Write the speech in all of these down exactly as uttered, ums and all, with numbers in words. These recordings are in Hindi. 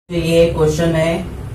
तो ये क्वेश्चन है,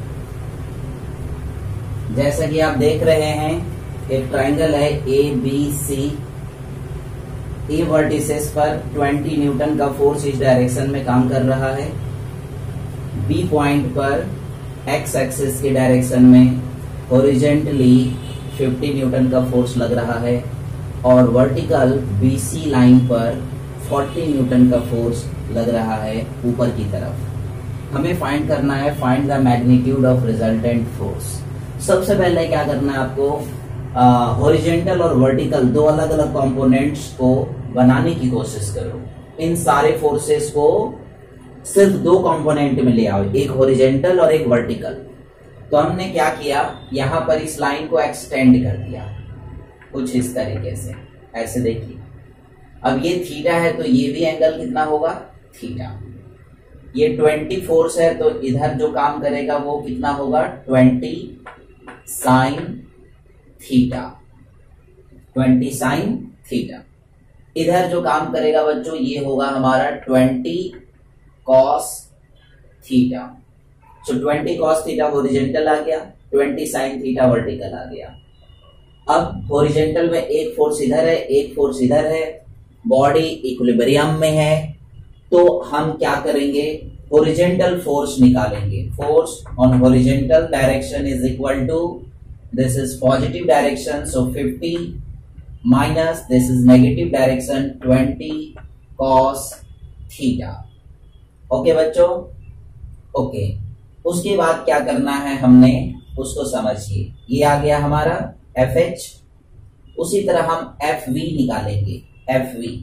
जैसा कि आप देख रहे हैं एक ट्राइंगल है A B C. A vertices पर बीस न्यूटन का फोर्स इस डायरेक्शन में काम कर रहा है। बी पॉइंट पर एक्स एक्सिस के डायरेक्शन में हॉरिजेंटली पचास न्यूटन का फोर्स लग रहा है और वर्टिकल बीसी लाइन पर चालीस न्यूटन का फोर्स लग रहा है ऊपर की तरफ। हमें फाइंड करना है find the magnitude of resultant force. सबसे पहले क्या करना है आपको, हॉरिजेंटल और वर्टिकल दो अलग अलग कंपोनेंट्स को बनाने की कोशिश करो। इन सारे फोर्सेस को सिर्फ दो कंपोनेंट में ले आओ, एक हॉरिजेंटल और एक वर्टिकल। तो हमने क्या किया, यहां पर इस लाइन को एक्सटेंड कर दिया कुछ इस तरीके से, ऐसे देखिए। अब ये थीटा है तो ये भी एंगल कितना होगा, थीटा। ये बीस फोर्स है तो इधर जो काम करेगा वो कितना होगा, बीस साइन थीटा, बीस साइन थीटा। इधर जो काम करेगा बच्चों ये होगा हमारा बीस कॉस थीटा। सो बीस कॉस थीटा हॉरिजेंटल आ गया, बीस साइन थीटा वर्टिकल आ गया। अब हॉरिजेंटल में एक फोर्स इधर है, एक फोर्स इधर है, बॉडी इक्विलिब्रियम में है, तो हम क्या करेंगे, हॉरिजेंटल फोर्स निकालेंगे। Force on horizontal direction is equal to, this is positive direction so fifty minus this is negative direction बीस कॉस थीटा। ओके बच्चों, ओके। उसके बाद क्या करना है हमने, उसको समझिए। ये आ गया हमारा एफ एच, उसी तरह हम एफ वी निकालेंगे, एफ वी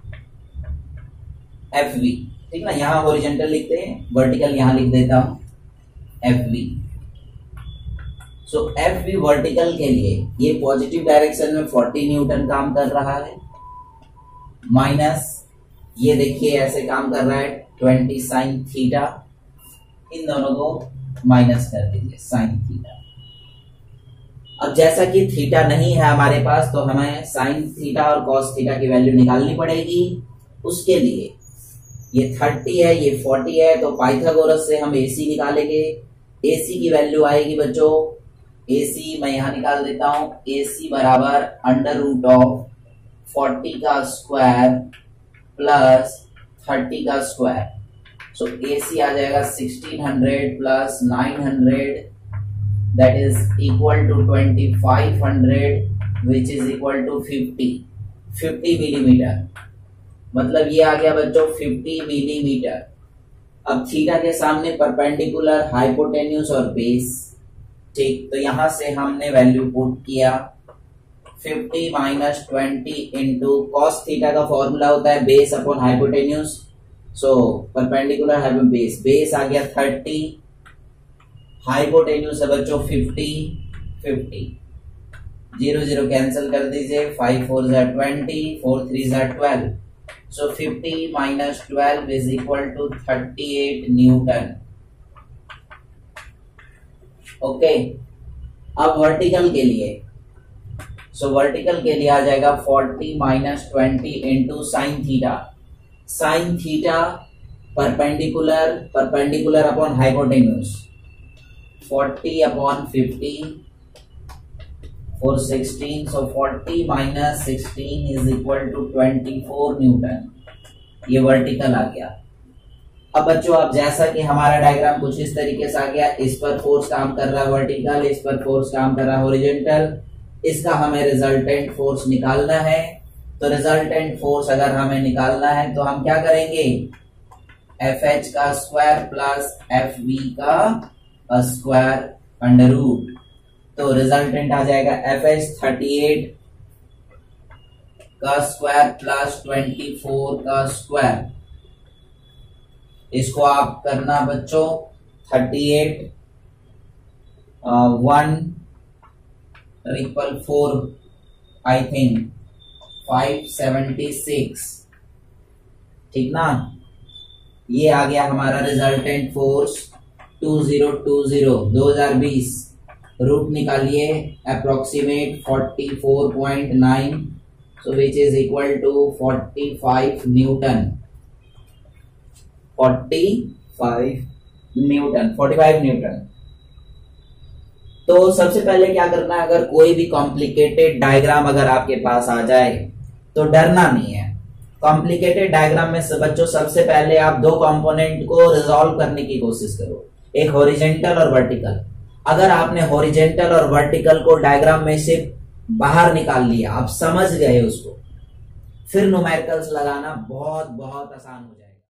एफ वी, ठीक ना। यहां हॉरिजेंटल लिखते हैं, वर्टिकल यहां लिख देता हूं, F V. So F V vertical के लिए ये पॉजिटिव डायरेक्शन में चालीस न्यूटन काम कर रहा है, माइनस ये देखिए ऐसे काम कर रहा है बीस साइन थीटा। इन दोनों को माइनस कर दीजिए, साइन थीटा। अब जैसा कि थीटा नहीं है हमारे पास तो हमें साइन थीटा और कॉस थीटा की वैल्यू निकालनी पड़ेगी। उसके लिए ये तीस है, ये चालीस है, तो पाइथागोरस से हम एसी निकालेंगे। एसी की वैल्यू आएगी बच्चों, एसी मैं यहां निकाल देता हूं, एसी बराबर अंडर रूट ऑफ चालीस का स्क्वायर प्लस तीस का स्क्वायर। सो एसी आ जाएगा सोलह सौ प्लस नौ सौ, that is equal to twenty-five hundred which is equal to fifty fifty millimetre. मतलब ये आ गया बच्चों पचास मिलीमीटर। अब थीटा के सामने परपेंडिकुलर, हाइपोटेन्यूस और बेस, ठीक। तो यहां से हमने वैल्यू पुट किया, पचास minus twenty into cos theta का फॉर्मूला होता है base upon hypotenuse, so perpendicular hypo base, base आ गया तीस, हाइपोटेन्यूस है बच्चों पचास, पचास, जीरो जीरो कैंसिल कर दीजिए, फाइव फोर जा ट्वेंटी, फोर थ्री जा twelve, so fifty minus twelve is equal to thirty eight newton. Okay. अब वर्टिकल के लिए, सो so, वर्टिकल के लिए आ जाएगा चालीस minus twenty into sine theta. Sine theta perpendicular, perpendicular upon hypotenuse, चालीस upon fifty, four sixteen, so चालीस minus sixteen is equal to चौबीस न्यूटन। ये वर्टिकल आ गया। अब बच्चों अब जैसा कि हमारा डायग्राम कुछ इस तरीके से आ गया, इस पर फोर्स काम कर रहा है वर्टिकल, इस पर फोर्स काम कर रहा है हॉरिजॉन्टल, इसका हमें रिजल्टेंट फोर्स निकालना है। तो रिजल्टेंट फोर्स अगर हमें निकालना है तो हम क्या करेंगे, एफ एच का स्क्वायर प्लस एफ वी का स्क्वायर अंडर रूट। तो रिजल्टेंट आ जाएगा एफ एच थर्टी एट का स्क्वायर प्लस ट्वेंटी फोर का स्क्वायर। इसको आप करना बच्चों, thirty eight one triple four I think five seventy six, ठीक ना। ये आ गया हमारा resultant force two zero two zero दो हजार बीस। रूट निकालिए, approximate forty four point nine, so which is equal to forty five newton. Forty five newton, पैंतालीस न्यूटन। तो सबसे पहले क्या करना है, अगर कोई भी कॉम्प्लिकेटेड डायग्राम अगर आपके पास आ जाए तो डरना नहीं है। कॉम्प्लिकेटेड डायग्राम में बच्चों सबसे पहले आप दो कंपोनेंट को रिजॉल्व करने की कोशिश करो, एक हॉरिजेंटल और वर्टिकल। अगर आपने हॉरिजेंटल और वर्टिकल को डायग्राम में से बाहर निकाल लिया, आप समझ गए उसको, फिर न्यूमेरिकल्स लगाना बहुत बहुत आसान हो जाएगा।